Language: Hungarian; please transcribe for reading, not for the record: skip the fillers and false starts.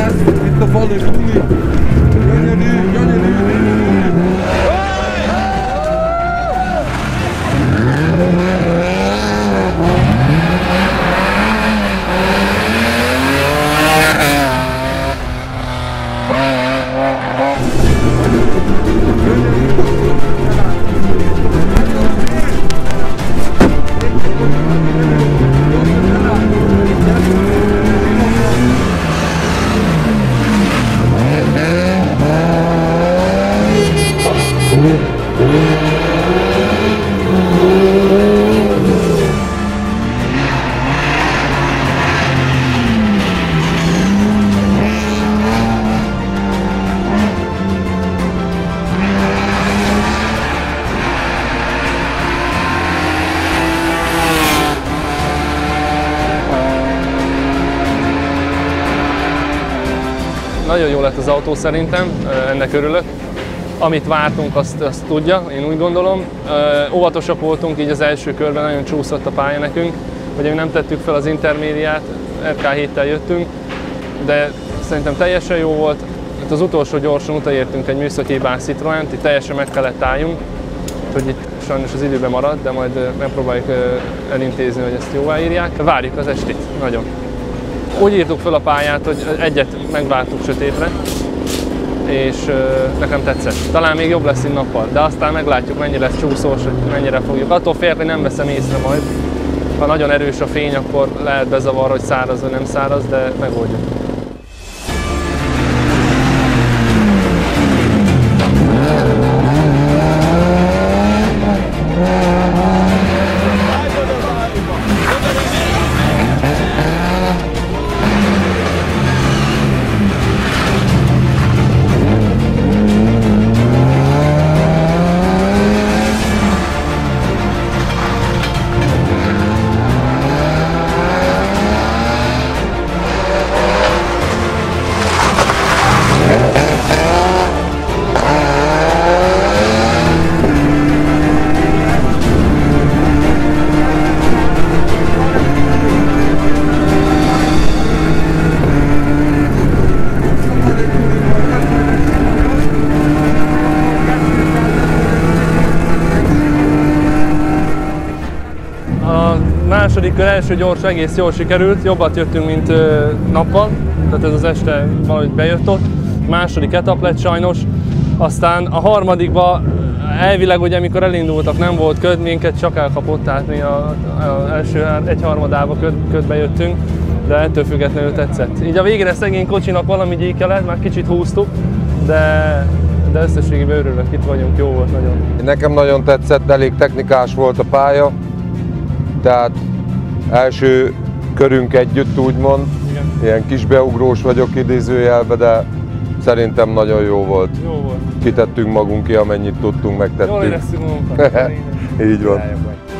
Itt a falu, Gyuri! Gyönyörű, gyönyörű! Nagyon jó lett az autó szerintem, ennek örülök. Amit vártunk, azt tudja, én úgy gondolom. Óvatosak voltunk, így az első körben nagyon csúszott a pálya nekünk. Ugye mi nem tettük fel az intermédiát, RK7-tel jöttünk, de szerintem teljesen jó volt. Itt az utolsó gyorsan utaértünk egy műszaki hibás Citroent, itt teljesen meg kellett álljunk, hogy itt sajnos az időben marad, de majd megpróbáljuk elintézni, hogy ezt jóvá írják. Várjuk az estét, nagyon. Úgy írtuk fel a pályát, hogy egyet megváltuk sötétre, és nekem tetszett. Talán még jobb lesz, mint nappal, de aztán meglátjuk, mennyire lesz csúszós, hogy mennyire fogjuk. Attól fél, hogy nem veszem észre majd. Ha nagyon erős a fény, akkor lehet bezavar, hogy száraz vagy nem száraz, de megoldjuk. Második kör első gyors egész jól sikerült, jobbat jöttünk, mint nappal, tehát ez az este valahogy bejött ott. Második etap lett sajnos, aztán a harmadikba elvileg ugye amikor elindultak nem volt köd, minket csak elkapott, tehát mi az első egyharmadába ködbe jöttünk, de ettől függetlenül tetszett. Így a végére szegény kocsinak valami gyíke lett, már kicsit húztuk, de összességében örülök, itt vagyunk, jó volt nagyon. Nekem nagyon tetszett, elég technikás volt a pálya, tehát első körünk együtt úgymond, igen. Ilyen kisbeugrós vagyok idézőjelbe, de szerintem nagyon jó volt. Jó volt. Kitettünk magunk ki, amennyit tudtunk, megtettünk. Jól éreztünk magunkat. Így van.